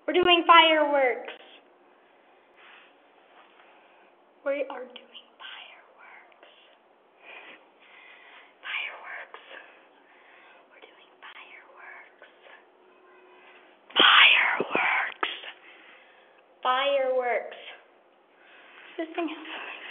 We're doing fireworks. We are doing fireworks. Fireworks. We're doing fireworks. Fireworks. Fireworks. This thing has